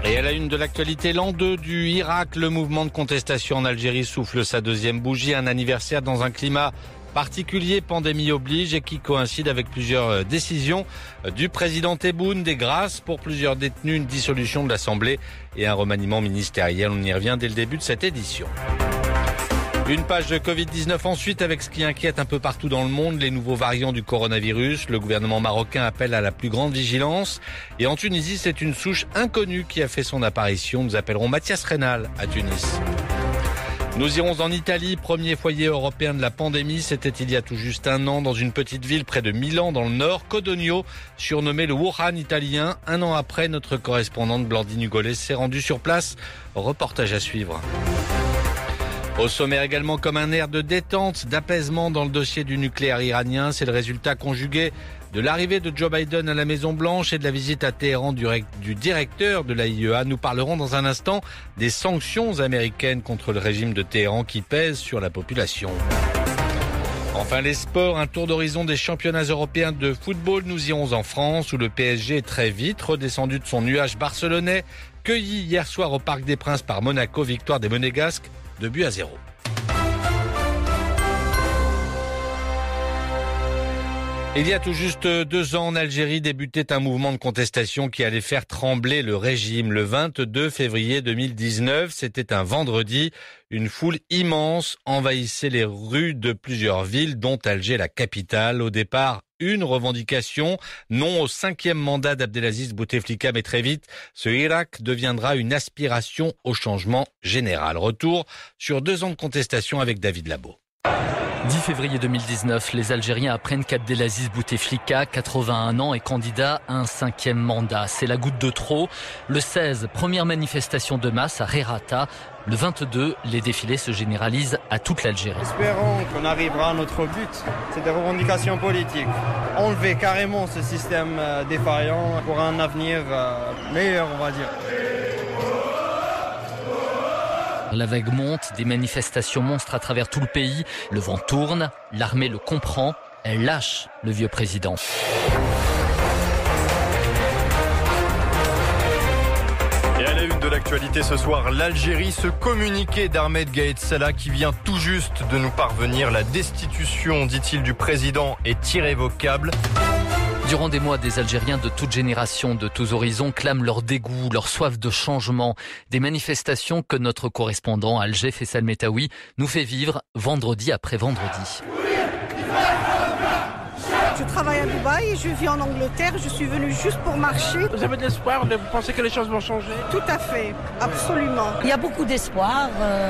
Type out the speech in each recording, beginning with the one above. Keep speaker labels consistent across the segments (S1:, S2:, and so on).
S1: Et à la une de l'actualité, l'an 2 du Irak, le mouvement de contestation en Algérie souffle sa deuxième bougie, un anniversaire dans un climat particulier, pandémie oblige, et qui coïncide avec plusieurs décisions du président Tebboune, des grâces pour plusieurs détenus, une dissolution de l'Assemblée et un remaniement ministériel. On y revient dès le début de cette édition. Une page de Covid-19 ensuite avec ce qui inquiète un peu partout dans le monde, les nouveaux variants du coronavirus. Le gouvernement marocain appelle à la plus grande vigilance. Et en Tunisie, c'est une souche inconnue qui a fait son apparition. Nous appellerons Mathias Reynal à Tunis. Nous irons en Italie, premier foyer européen de la pandémie. C'était il y a tout juste un an dans une petite ville près de Milan dans le nord, Codogno, surnommé le Wuhan italien. Un an après, notre correspondante Blandine Hugolet s'est rendue sur place. Reportage à suivre. Au sommaire également, comme un air de détente, d'apaisement dans le dossier du nucléaire iranien. C'est le résultat conjugué de l'arrivée de Joe Biden à la Maison-Blanche et de la visite à Téhéran du directeur de l'AIEA. Nous parlerons dans un instant des sanctions américaines contre le régime de Téhéran qui pèsent sur la population. Enfin les sports, un tour d'horizon des championnats européens de football. Nous irons en France où le PSG est très vite redescendu de son nuage barcelonais, cueilli hier soir au Parc des Princes par Monaco, victoire des Monégasques 2-0. Il y a tout juste 2 ans en Algérie débutait un mouvement de contestation qui allait faire trembler le régime. Le 22 février 2019, c'était un vendredi. Une foule immense envahissait les rues de plusieurs villes, dont Alger, la capitale. Au départ, une revendication, non au 5e mandat d'Abdelaziz Bouteflika, mais très vite, ce Irak deviendra une aspiration au changement général. Retour sur 2 ans de contestation avec David Labo.
S2: 10 février 2019, les Algériens apprennent qu'Abdelaziz Bouteflika, 81 ans, est candidat à un 5e mandat. C'est la goutte de trop. Le 16, première manifestation de masse à Rerata. Le 22, les défilés se généralisent à toute l'Algérie.
S3: Espérons qu'on arrivera à notre but. C'est des revendications politiques. Enlever carrément ce système défaillant pour un avenir meilleur, on va dire.
S2: La vague monte, des manifestations monstres à travers tout le pays. Le vent tourne, l'armée le comprend, elle lâche le vieux président.
S4: Et à la une de l'actualité ce soir, l'Algérie, ce communiqué d'Ahmed Gaïd Salah qui vient tout juste de nous parvenir. La destitution, dit-il, du président est irrévocable.
S2: Durant des mois, des Algériens de toute génération, de tous horizons, clament leur dégoût, leur soif de changement. Des manifestations que notre correspondant Alger Faisal Metaoui nous fait vivre vendredi après vendredi.
S5: Je travaille à Dubaï, je vis en Angleterre, je suis venue juste pour marcher.
S6: Vous avez de l'espoir, vous pensez que les choses vont changer?
S5: Tout à fait, absolument.
S7: Il y a beaucoup d'espoir,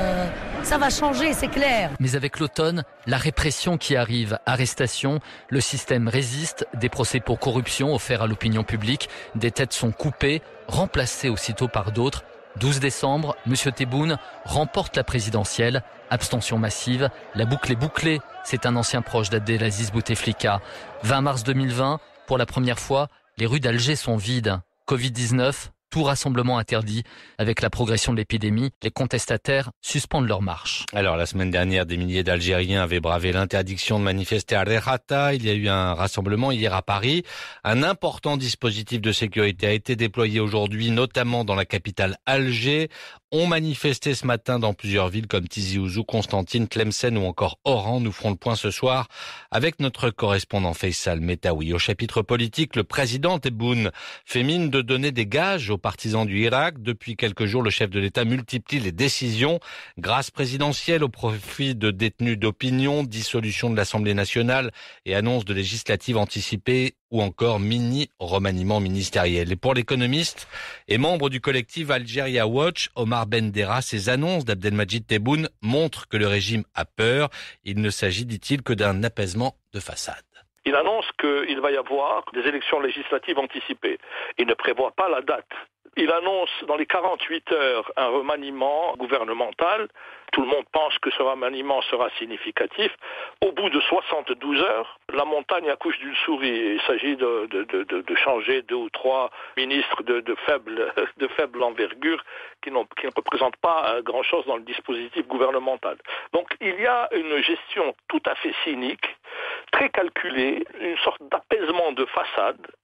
S7: ça va changer, c'est clair.
S2: Mais avec l'automne, la répression qui arrive, arrestation, le système résiste, des procès pour corruption offerts à l'opinion publique, des têtes sont coupées, remplacées aussitôt par d'autres. 12 décembre, M. Tebboune remporte la présidentielle. Abstention massive, la boucle est bouclée. C'est un ancien proche d'Abdelaziz Bouteflika. 20 mars 2020, pour la première fois, les rues d'Alger sont vides. Covid-19, tout rassemblement interdit. Avec la progression de l'épidémie, les contestataires suspendent leur marche.
S1: Alors, la semaine dernière, des milliers d'Algériens avaient bravé l'interdiction de manifester à Rerata. Il y a eu un rassemblement hier à Paris. Un important dispositif de sécurité a été déployé aujourd'hui, notamment dans la capitale Alger. On manifestait ce matin dans plusieurs villes comme Tizi Ouzou, Constantine, Tlemcen ou encore Oran. Nous ferons le point ce soir avec notre correspondant Faisal Metaoui. Au chapitre politique, le président Tebboune fait mine de donner des gages aux partisans du Irak. Depuis quelques jours, le chef de l'État multiplie les décisions. Grâce présidentielle au profit de détenus d'opinion, dissolution de l'Assemblée nationale et annonce de législatives anticipées ou encore mini-remaniement ministériel. Et pour l'économiste et membre du collectif Algeria Watch, Omar Bendera, ces annonces d'Abdelmajid Tebboune montrent que le régime a peur. Il ne s'agit, dit-il, que d'un apaisement de façade.
S8: Il annonce qu'il va y avoir des élections législatives anticipées. Il ne prévoit pas la date. Il annonce dans les 48 heures un remaniement gouvernemental. Tout le monde pense que ce remaniement sera significatif. Au bout de 72 heures, la montagne accouche d'une souris. Il s'agit de changer 2 ou 3 ministres de faible envergure qui ne représentent pas grand-chose dans le dispositif gouvernemental. Donc il y a une gestion tout à fait cynique, très calculée, une sorte d'apaisement de façade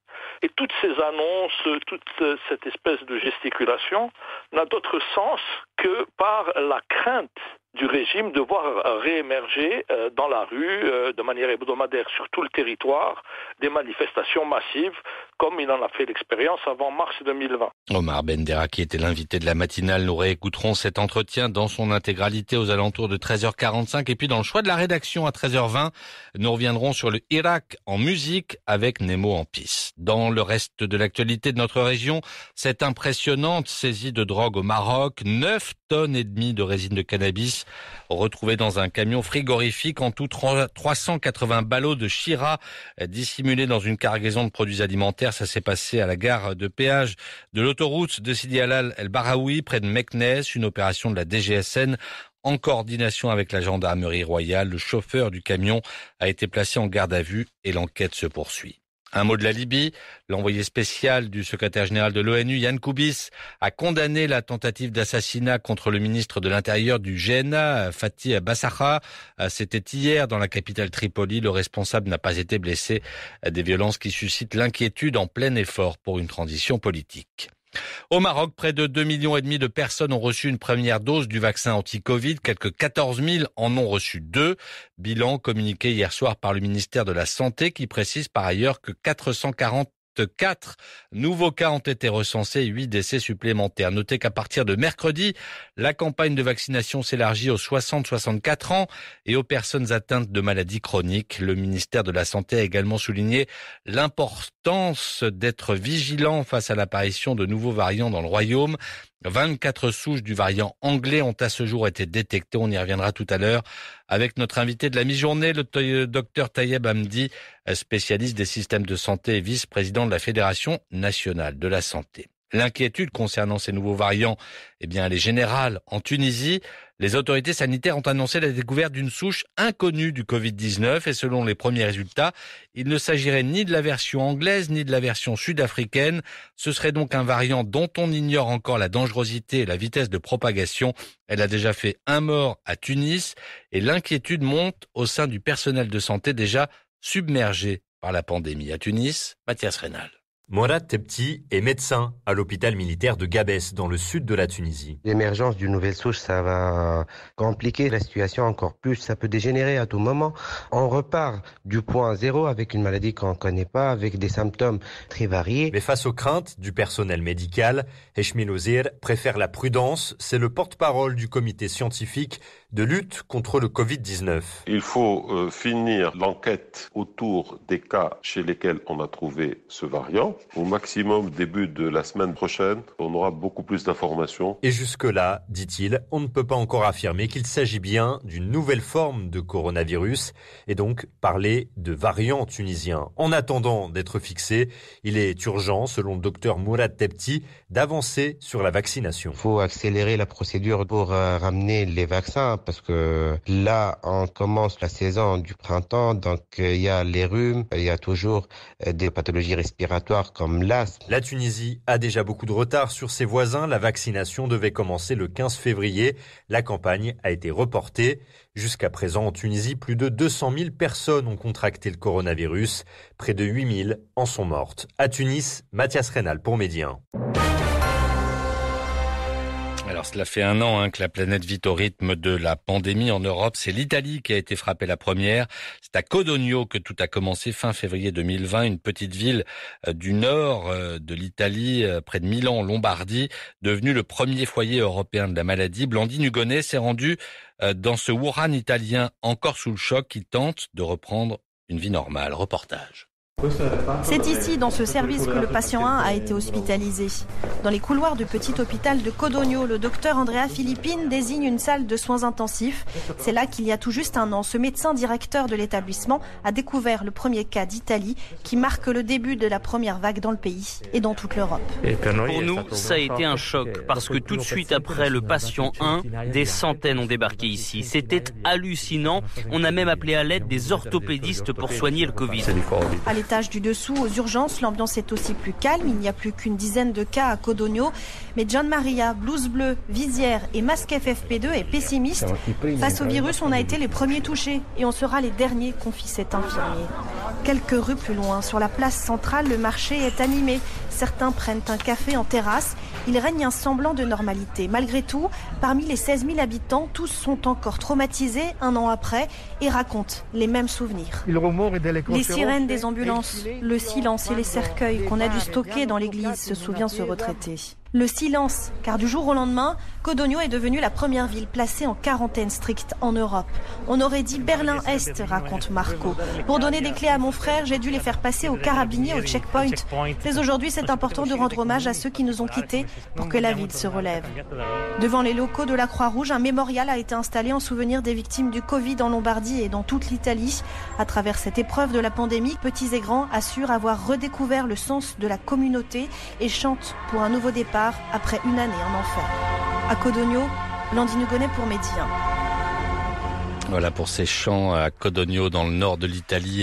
S8: Et toutes ces annonces, toute cette espèce de gesticulation n'a d'autre sens que par la crainte du régime de voir réémerger dans la rue de manière hebdomadaire sur tout le territoire des manifestations massives comme il en a fait l'expérience avant mars 2020.
S1: Omar Bendera qui était l'invité de la matinale, nous réécouterons cet entretien dans son intégralité aux alentours de 13h45 et puis dans le choix de la rédaction à 13h20, nous reviendrons sur le Irak en musique avec Nemo en piste. Dans le reste de l'actualité de notre région, cette impressionnante saisie de drogue au Maroc, 9 tonnes et demie de résine de cannabis retrouvées dans un camion frigorifique, en tout 380 ballots de Shira dissimulés dans une cargaison de produits alimentaires. Ça s'est passé à la gare de péage de l'autoroute de Sidi Halal El Baraoui près de Meknès, une opération de la DGSN en coordination avec la gendarmerie royale. Le chauffeur du camion a été placé en garde à vue et l'enquête se poursuit. Un mot de la Libye. L'envoyé spécial du secrétaire général de l'ONU, Yann Koubis, a condamné la tentative d'assassinat contre le ministre de l'Intérieur du GNA, Fatih Bassakha. C'était hier dans la capitale Tripoli. Le responsable n'a pas été blessé. Des violences qui suscitent l'inquiétude en plein effort pour une transition politique. Au Maroc, près de 2,5 millions de personnes ont reçu une première dose du vaccin anti-Covid. Quelques 14 000 en ont reçu 2. Bilan communiqué hier soir par le ministère de la Santé qui précise par ailleurs que 444 nouveaux cas ont été recensés et 8 décès supplémentaires. Notez qu'à partir de mercredi, la campagne de vaccination s'élargit aux 60-64 ans et aux personnes atteintes de maladies chroniques. Le ministère de la Santé a également souligné l'importance d'être vigilant face à l'apparition de nouveaux variants dans le royaume. 24 souches du variant anglais ont à ce jour été détectées. On y reviendra tout à l'heure avec notre invité de la mi-journée, le docteur Tayeb Hamdi, spécialiste des systèmes de santé et vice-président de la Fédération nationale de la santé. L'inquiétude concernant ces nouveaux variants, elle est générale. En Tunisie, les autorités sanitaires ont annoncé la découverte d'une souche inconnue du Covid-19 et selon les premiers résultats, il ne s'agirait ni de la version anglaise ni de la version sud-africaine. Ce serait donc un variant dont on ignore encore la dangerosité et la vitesse de propagation. Elle a déjà fait 1 mort à Tunis et l'inquiétude monte au sein du personnel de santé déjà submergé par la pandémie. À Tunis, Mathias Reynal.
S9: Mourad Tebti est médecin à l'hôpital militaire de Gabès, dans le sud de la Tunisie.
S10: L'émergence d'une nouvelle souche, ça va compliquer la situation encore plus. Ça peut dégénérer à tout moment. On repart du point zéro avec une maladie qu'on ne connaît pas, avec des symptômes très variés.
S9: Mais face aux craintes du personnel médical, Heshmi Lozir préfère la prudence. C'est le porte-parole du comité scientifique de lutte contre le Covid-19.
S11: Il faut finir l'enquête autour des cas chez lesquels on a trouvé ce variant. Au maximum, début de la semaine prochaine, on aura beaucoup plus d'informations.
S9: Et jusque-là, dit-il, on ne peut pas encore affirmer qu'il s'agit bien d'une nouvelle forme de coronavirus et donc parler de variant tunisien. En attendant d'être fixé, il est urgent, selon le docteur Mourad Tebti, d'avancer sur la vaccination.
S10: Il faut accélérer la procédure pour ramener les vaccins parce que là, on commence la saison du printemps, donc il y a les rhumes, il y a toujours des pathologies respiratoires comme l'asthme.
S9: La Tunisie a déjà beaucoup de retard sur ses voisins. La vaccination devait commencer le 15 février. La campagne a été reportée. Jusqu'à présent, en Tunisie, plus de 200 000 personnes ont contracté le coronavirus. Près de 8 000 en sont mortes. À Tunis, Mathias Reynal pour Médien.
S1: Alors cela fait 1 an que la planète vit au rythme de la pandémie en Europe. C'est l'Italie qui a été frappée la première. C'est à Codogno que tout a commencé fin février 2020, une petite ville du nord de l'Italie, près de Milan en Lombardie, devenue le premier foyer européen de la maladie. Blandine Hugonnet s'est rendue dans ce Wuhan italien encore sous le choc qui tente de reprendre une vie normale. Reportage.
S12: C'est ici, dans ce service, que le patient 1 a été hospitalisé. Dans les couloirs du petit hôpital de Codogno, le docteur Andrea Filippine désigne une salle de soins intensifs. C'est là qu'il y a tout juste 1 an, ce médecin directeur de l'établissement a découvert le premier cas d'Italie qui marque le début de la première vague dans le pays et dans toute l'Europe.
S13: Pour nous, ça a été un choc parce que tout de suite après le patient 1, des centaines ont débarqué ici. C'était hallucinant. On a même appelé à l'aide des orthopédistes pour soigner le Covid.
S12: À l'étage étages du dessous, aux urgences, l'ambiance est aussi plus calme. Il n'y a plus qu'une dizaine de cas à Codogno. Mais John Maria, blouse bleue, visière et masque FFP2 est pessimiste. Face au virus, on a été les premiers touchés et on sera les derniers, confie cet infirmier. Quelques rues plus loin, sur la place centrale, le marché est animé. Certains prennent un café en terrasse. Il règne un semblant de normalité. Malgré tout, parmi les 16 000 habitants, tous sont encore traumatisés un an après et racontent les mêmes souvenirs. Les sirènes des ambulances, le silence et les cercueils qu'on a dû stocker dans l'église, se souvient ce retraité. Le silence, car du jour au lendemain, Codogno est devenue la première ville placée en quarantaine stricte en Europe. On aurait dit Berlin-Est, raconte Marco. Pour donner des clés à mon frère, j'ai dû les faire passer aux carabiniers au checkpoint. Mais aujourd'hui, c'est important de rendre hommage à ceux qui nous ont quittés pour que la ville se relève. Devant les locaux de la Croix-Rouge, un mémorial a été installé en souvenir des victimes du Covid en Lombardie et dans toute l'Italie. À travers cette épreuve de la pandémie, petits et grands assurent avoir redécouvert le sens de la communauté et chantent pour un nouveau départ après une année en enfer. À Codogno, Landine Hugonnet pour Média.
S1: Voilà pour ces chants à Codogno dans le nord de l'Italie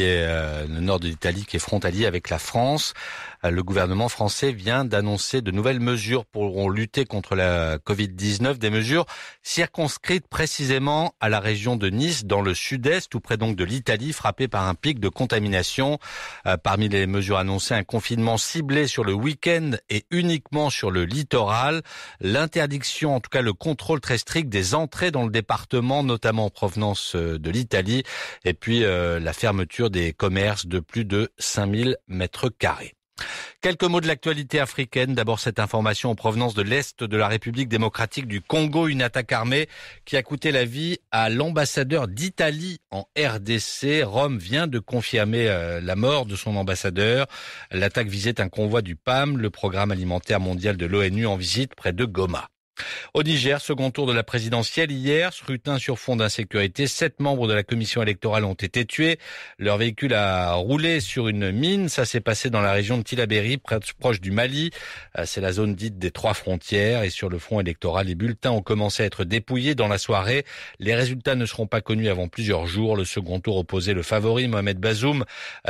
S1: qui est frontalier avec la France. Le gouvernement français vient d'annoncer de nouvelles mesures pour lutter contre la Covid-19, des mesures circonscrites précisément à la région de Nice, dans le sud-est, tout près donc de l'Italie, frappée par un pic de contamination. Parmi les mesures annoncées, un confinement ciblé sur le week-end et uniquement sur le littoral, l'interdiction, en tout cas le contrôle très strict des entrées dans le département, notamment en provenance de l'Italie, et puis la fermeture des commerces de plus de 5000 mètres carrés. Quelques mots de l'actualité africaine. D'abord, cette information en provenance de l'Est de la République démocratique du Congo, une attaque armée qui a coûté la vie à l'ambassadeur d'Italie en RDC. Rome vient de confirmer la mort de son ambassadeur. L'attaque visait un convoi du PAM, le programme alimentaire mondial de l'ONU, en visite près de Goma. Au Niger, second tour de la présidentielle hier, scrutin sur fond d'insécurité. 7 membres de la commission électorale ont été tués. Leur véhicule a roulé sur une mine. Ça s'est passé dans la région de Tillabéri, proche du Mali. C'est la zone dite des 3 frontières. Et sur le front électoral, les bulletins ont commencé à être dépouillés dans la soirée. Les résultats ne seront pas connus avant plusieurs jours. Le second tour opposait le favori, Mohamed Bazoum,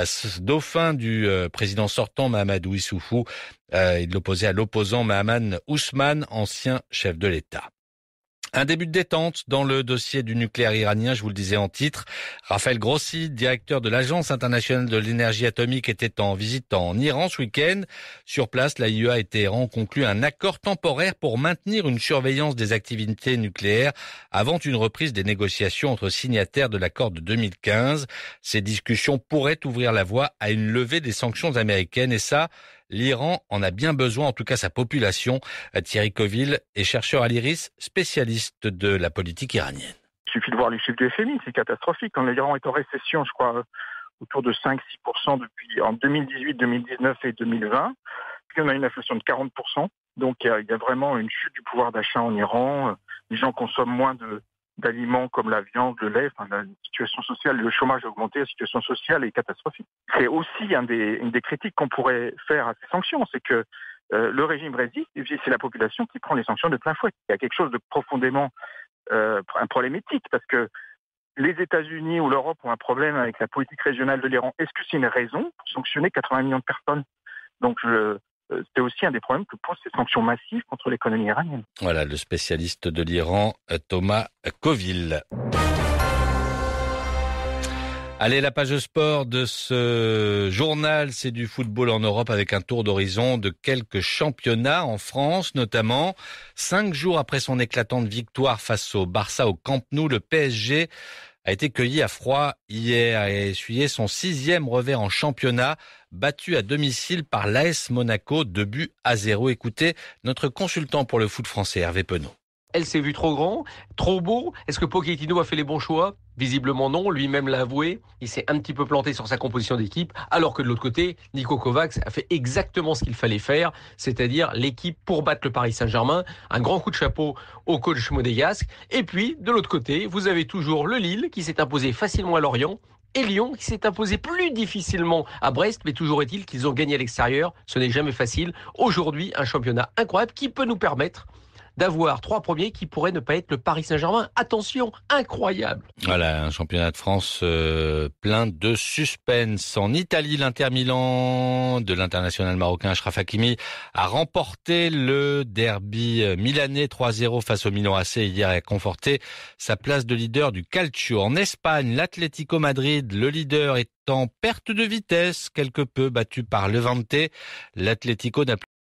S1: dauphin du président sortant, Mahamadou Issoufou. Il l'opposait à l'opposant Mahaman Ousmane, ancien chef de l'État. Un début de détente dans le dossier du nucléaire iranien, je vous le disais en titre. Raphaël Grossi, directeur de l'Agence internationale de l'énergie atomique, était en visite en Iran ce week-end. Sur place, l'AIEA et Téhéran ont conclu un accord temporaire pour maintenir une surveillance des activités nucléaires avant une reprise des négociations entre signataires de l'accord de 2015. Ces discussions pourraient ouvrir la voie à une levée des sanctions américaines et ça, l'Iran en a bien besoin, en tout cas sa population. Thierry Coville est chercheur à l'IRIS, spécialiste de la politique iranienne.
S14: Il suffit de voir les chiffres du FMI, c'est catastrophique. Quand l'Iran est en récession, je crois, autour de 5-6% depuis en 2018, 2019 et 2020, puis on a une inflation de 40%. Donc il y a vraiment une chute du pouvoir d'achat en Iran. Les gens consomment moins d'aliments comme la viande, le lait, la situation sociale, le chômage a augmenté, la situation sociale est catastrophique. C'est aussi une des critiques qu'on pourrait faire à ces sanctions, c'est que le régime résiste et c'est la population qui prend les sanctions de plein fouet. Il y a quelque chose de profondément un problème éthique, parce que les États-Unis ou l'Europe ont un problème avec la politique régionale de l'Iran. Est-ce que c'est une raison pour sanctionner 80 millions de personnes ? Donc c'est aussi un des problèmes que posent ces sanctions massives contre l'économie iranienne.
S1: Voilà, le spécialiste de l'Iran, Thomas Coville. Allez, la page sport de ce journal, c'est du football en Europe avec un tour d'horizon de quelques championnats en France, notamment 5 jours après son éclatante victoire face au Barça au Camp Nou, le PSG a été cueilli à froid hier et a essuyé son 6e revers en championnat, battu à domicile par l'AS Monaco, 2-0. Écoutez notre consultant pour le foot français, Hervé Penaud.
S15: Elle s'est vue trop grand, trop beau. Est-ce que Pochettino a fait les bons choix ? Visiblement non, lui-même l'a avoué. Il s'est un petit peu planté sur sa composition d'équipe, alors que de l'autre côté, Niko Kovacs a fait exactement ce qu'il fallait faire, c'est-à-dire l'équipe pour battre le Paris Saint-Germain. Un grand coup de chapeau au coach monégasque. Et puis, de l'autre côté, vous avez toujours le Lille qui s'est imposé facilement à Lorient, et Lyon qui s'est imposé plus difficilement à Brest, mais toujours est-il qu'ils ont gagné à l'extérieur. Ce n'est jamais facile. Aujourd'hui, un championnat incroyable qui peut nous permettre d'avoir 3 premiers qui pourraient ne pas être le Paris Saint-Germain. Attention, incroyable.
S1: Voilà, un championnat de France plein de suspense. En Italie, l'Inter Milan de l'international marocain Achraf Hakimi a remporté le derby milanais 3-0 face au Milan AC hier et a conforté sa place de leader du Calcio. En Espagne, l'Atlético Madrid, le leader, est en perte de vitesse, quelque peu battu par Levante. L'Atlético n'a